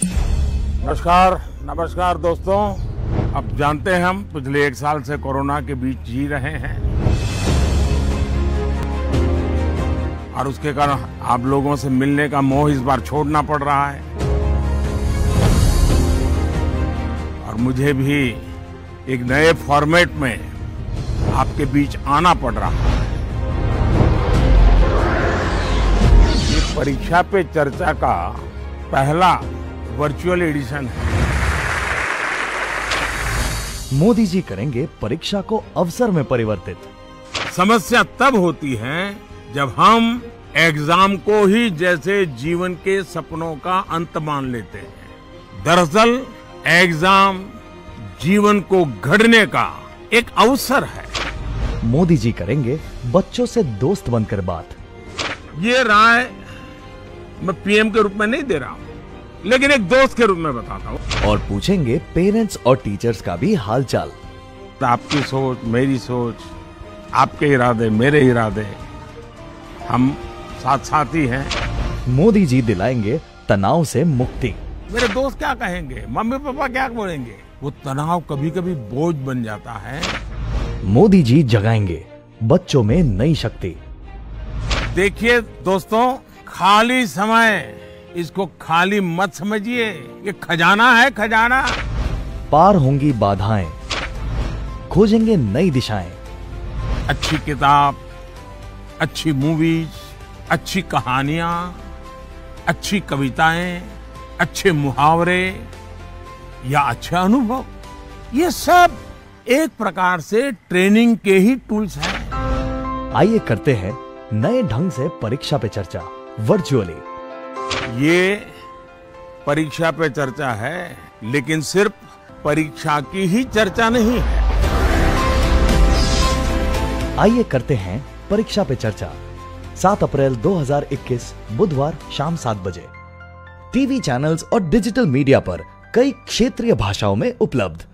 नमस्कार दोस्तों। अब जानते हैं हम पिछले 1 साल से कोरोना के बीच जी रहे हैं और उसके कारण आप लोगों से मिलने का मोह इस बार छोड़ना पड़ रहा है और मुझे भी एक नए फॉर्मेट में आपके बीच आना पड़ रहा है। ये परीक्षा पे चर्चा का पहला वर्चुअल एडिशन है। मोदी जी करेंगे परीक्षा को अवसर में परिवर्तित। समस्या तब होती है जब हम एग्जाम को ही जैसे जीवन के सपनों का अंत मान लेते हैं। दरअसल एग्जाम जीवन को गढ़ने का एक अवसर है। मोदी जी करेंगे बच्चों से दोस्त बनकर बात। ये राय मैं पीएम के रूप में नहीं दे रहा हूं, लेकिन एक दोस्त के रूप में बताता हूं। और पूछेंगे पेरेंट्स और टीचर्स का भी हालचाल। आपकी सोच मेरी सोच, आपके इरादे मेरे इरादे, हम साथ साथ ही हैं। मोदी जी दिलाएंगे तनाव से मुक्ति। मेरे दोस्त क्या कहेंगे, मम्मी पापा क्या बोलेंगे, वो तनाव कभी कभी बोझ बन जाता है। मोदी जी जगाएंगे बच्चों में नई शक्ति। देखिए दोस्तों, खाली समय इसको खाली मत समझिए, ये खजाना है, खजाना। पार होंगी बाधाएं, खोजेंगे नई दिशाएं। अच्छी किताब, अच्छी मूवीज, अच्छी कहानियां, अच्छी कविताएं, अच्छे मुहावरे या अच्छे अनुभव, ये सब एक प्रकार से ट्रेनिंग के ही टूल्स हैं। आइए करते हैं नए ढंग से परीक्षा पे चर्चा वर्चुअली। ये परीक्षा पे चर्चा है, लेकिन सिर्फ परीक्षा की ही चर्चा नहीं है। आइए करते हैं परीक्षा पे चर्चा। 7 अप्रैल 2021 बुधवार शाम 7 बजे टीवी चैनल्स और डिजिटल मीडिया पर कई क्षेत्रीय भाषाओं में उपलब्ध।